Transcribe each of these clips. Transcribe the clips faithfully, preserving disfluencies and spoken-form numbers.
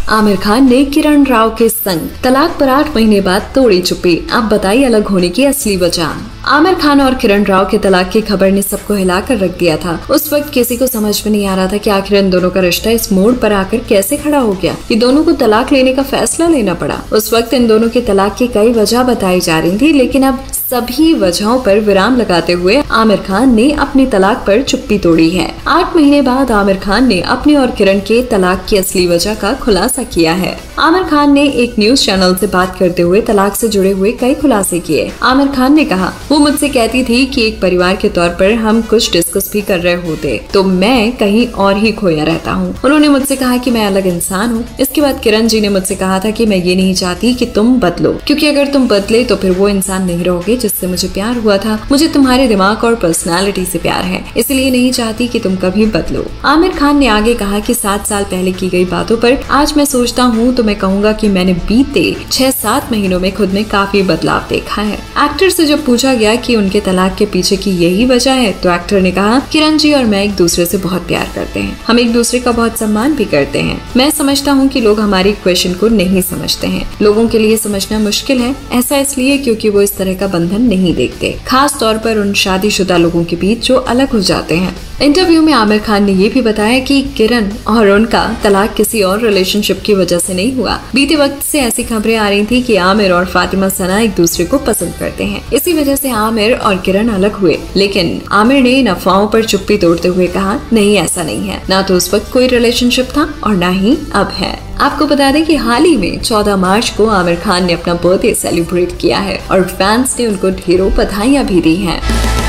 आमिर खान ने किरण राव के संग तलाक पर आठ महीने बाद तोड़ी चुप्पी। अब बताइए अलग होने की असली वजह। आमिर खान और किरण राव के तलाक की खबर ने सबको हिलाकर रख दिया था। उस वक्त किसी को समझ में नहीं आ रहा था कि आखिर इन दोनों का रिश्ता इस मोड़ पर आकर कैसे खड़ा हो गया कि दोनों को तलाक लेने का फैसला लेना पड़ा। उस वक्त इन दोनों के तलाक की कई वजह बताई जा रही थी, लेकिन अब सभी वजहों पर विराम लगाते हुए आमिर खान ने अपनी तलाक पर चुप्पी तोड़ी है। आठ महीने बाद आमिर खान ने अपने और किरण के तलाक की असली वजह का खुलासा किया है। आमिर खान ने एक न्यूज चैनल से बात करते हुए तलाक से जुड़े हुए कई खुलासे किए। आमिर खान ने कहा, वो मुझसे कहती थी कि एक परिवार के तौर पर हम कुछ डिस्कस भी कर रहे होते तो मैं कहीं और ही खोया रहता हूँ। उन्होंने मुझसे कहा कि मैं अलग इंसान हूँ। इसके बाद किरण जी ने मुझसे कहा था कि मैं ये नहीं चाहती कि तुम बदलो, क्योंकि अगर तुम बदले तो फिर वो इंसान नहीं रहोगे जिससे मुझे प्यार हुआ था। मुझे तुम्हारे दिमाग और पर्सनालिटी से प्यार है, इसलिए नहीं चाहती कि तुम कभी बदलो। आमिर खान ने आगे कहा कि सात साल पहले की गई बातों पर आज मैं सोचता हूँ तो मैं कहूँगा कि मैंने बीते छह सात महीनों में खुद में काफी बदलाव देखा है। एक्टर से जब पूछा गया कि उनके तलाक के पीछे की यही वजह है तो एक्टर ने कहा, किरण जी और मैं एक दूसरे से बहुत प्यार करते हैं, हम एक दूसरे का बहुत सम्मान भी करते हैं। मैं समझता हूँ कि लोग हमारी क्वेश्चन को नहीं समझते हैं। लोगों के लिए समझना मुश्किल है, ऐसा इसलिए क्योंकि वो इस तरह का बंधन नहीं देखते, खास तौर पर उन शादीशुदा लोगों के बीच जो अलग हो जाते हैं। इंटरव्यू में आमिर खान ने ये भी बताया कि किरण और उनका तलाक किसी और रिलेशनशिप की वजह से नहीं हुआ। बीते वक्त से ऐसी खबरें आ रही थी कि आमिर और फातिमा सना एक दूसरे को पसंद करते हैं, इसी वजह से आमिर और किरण अलग हुए। लेकिन आमिर ने इन अफवाहों पर चुप्पी तोड़ते हुए कहा, नहीं ऐसा नहीं है, ना तो उस वक्त कोई रिलेशनशिप था और ना ही अब है। आपको बता दें कि हाल ही में चौदह मार्च को आमिर खान ने अपना बर्थडे सेलिब्रेट किया है और फैंस ने उनको ढेरों बधाइयां भी दी हैं।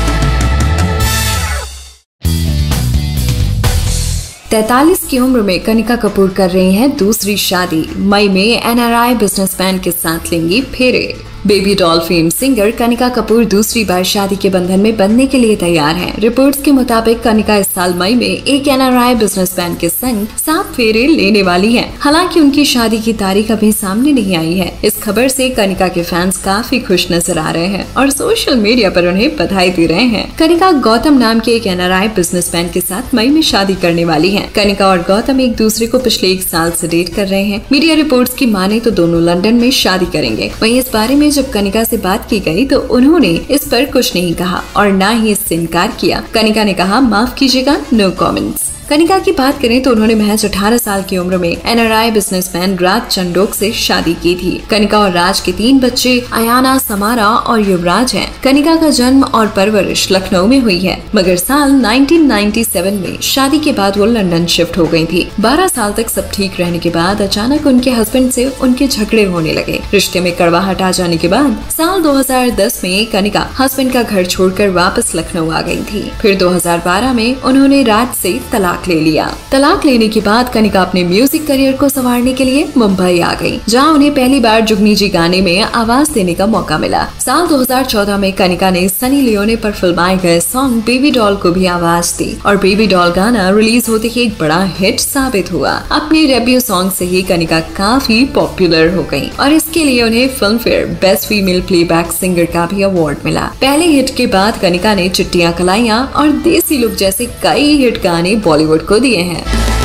तैतालीस की उम्र में कनिका कपूर कर रही हैं दूसरी शादी। मई में एन आर आई बिजनेसमैन के साथ लेंगी फेरे। Baby doll fame singer Kanika Kapoor दूसरी बार शादी के बंधन में बंधने के लिए तैयार हैं। रिपोर्ट्स के मुताबिक कनिका इस साल मई में एक एन आर आई बिजनेसमैन के संग सात फेरे लेने वाली हैं। हालांकि उनकी शादी की तारीख अभी सामने नहीं आई है। इस खबर से कनिका के फैंस काफी खुश नजर आ रहे हैं और सोशल मीडिया पर उन्हें बधाई दे रहे हैं। कनिका गौतम नाम के एक एन आर आई बिजनेसमैन के साथ मई में शादी करने वाली है। कनिका और गौतम एक दूसरे को पिछले एक साल से डेट कर रहे हैं। मीडिया रिपोर्ट्स की माने तो दोनों लंदन में शादी करेंगे। वहीं इस बारे में जब कनिका से बात की गई तो उन्होंने इस पर कुछ नहीं कहा और ना ही इससे इनकार किया। कनिका ने कहा, माफ कीजिएगा, नो कमेंट्स। कनिका की बात करें तो उन्होंने महज अठारह साल की उम्र में N R I businessman Raj Chandhok से शादी की थी। कनिका और राज के तीन बच्चे अयाना, समारा और युवराज हैं। कनिका का जन्म और परवरिश लखनऊ में हुई है, मगर साल उन्नीस सौ सत्तानवे में शादी के बाद वो लंदन शिफ्ट हो गई थी। बारह साल तक सब ठीक रहने के बाद अचानक उनके हस्बैंड से उनके झगड़े होने लगे। रिश्ते में कड़वाहट आ जाने के बाद साल दो हज़ार दस में कनिका हस्बैंड का घर छोड़कर वापस लखनऊ आ गई थी। फिर दो हज़ार बारह में उन्होंने राज से तलाक ले लिया। तलाक लेने के बाद कनिका अपने म्यूजिक करियर को संवारने के लिए मुंबई आ गई, जहां उन्हें पहली बार जुगनी जी गाने में आवाज देने का मौका मिला। साल दो हज़ार चौदह में कनिका ने सनी लियोनी पर फिल्माए गए सॉन्ग बेबी डॉल को भी आवाज दी और बेबी डॉल गाना रिलीज होते ही एक बड़ा हिट साबित हुआ। अपने डेब्यू सॉन्ग से ही कनिका काफी पॉपुलर हो गयी और इसके लिए उन्हें Filmfare best female playback singer का भी अवार्ड मिला। पहले हिट के बाद कनिका ने चिट्टियां कलाइयां और देसी लुक जैसे कई हिट गाने बॉलीवुड को दिए हैं।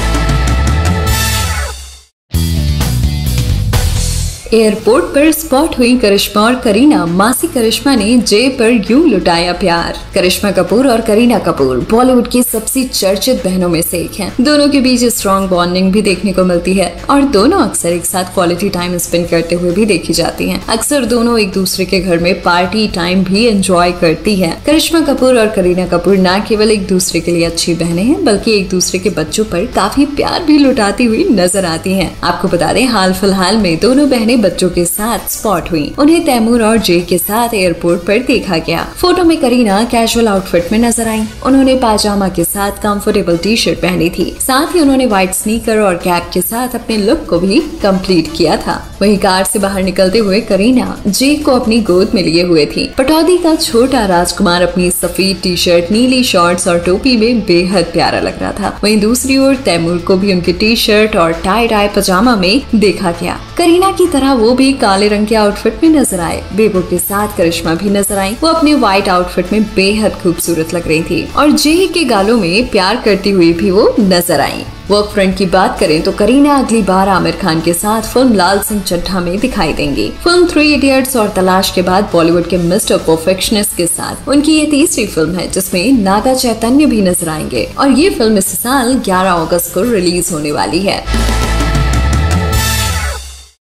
एयरपोर्ट पर स्पॉट हुई करिश्मा और करीना। मासी करिश्मा ने जय पर यूं लुटाया प्यार। करिश्मा कपूर और करीना कपूर बॉलीवुड की सबसे चर्चित बहनों में से एक हैं। दोनों के बीच स्ट्रॉन्ग बॉन्डिंग भी देखने को मिलती है और दोनों अक्सर एक साथ क्वालिटी टाइम स्पेंड करते हुए भी देखी जाती हैं। अक्सर दोनों एक दूसरे के घर में पार्टी टाइम भी एंजॉय करती है। करिश्मा कपूर और करीना कपूर न केवल एक दूसरे के लिए अच्छी बहनें हैं, बल्कि एक दूसरे के बच्चों पर काफी प्यार भी लुटाती हुई नजर आती है। आपको बता दें, हाल फिलहाल में दोनों बहनें बच्चों के साथ स्पॉट हुई। उन्हें तैमूर और जय के साथ एयरपोर्ट पर देखा गया। फोटो में करीना कैजुअल आउटफिट में नजर आई। उन्होंने पाजामा के साथ कंफर्टेबल टी शर्ट पहनी थी। साथ ही उन्होंने व्हाइट स्नीकर और कैप के साथ अपने लुक को भी कंप्लीट किया था। वहीं कार से बाहर निकलते हुए करीना जय को अपनी गोद में लिए हुए थी। पटौदी का छोटा राजकुमार अपनी सफेद टी शर्ट, नीली शॉर्ट्स और टोपी में बेहद प्यारा लग रहा था। वहीं दूसरी ओर तैमूर को भी उनके टी शर्ट और टाई डाई पजामा में देखा गया। करीना की तरह तरह वो भी काले रंग के आउटफिट में नजर आए। बेबो के साथ करिश्मा भी नजर आई। वो अपने व्हाइट आउटफिट में बेहद खूबसूरत लग रही थी और जेही के गालों में प्यार करती हुई भी वो नजर आई। वर्क फ्रंट की बात करें तो करीना अगली बार आमिर खान के साथ फिल्म लाल सिंह चड्ढा में दिखाई देंगी। फिल्म थ्री इडियट्स और तलाश के बाद बॉलीवुड के मिस्टर परफेक्शनिस्ट के साथ उनकी ये तीसरी फिल्म है जिसमें नागा चैतन्य भी नजर आएंगे और ये फिल्म इस साल ग्यारह अगस्त को रिलीज होने वाली है।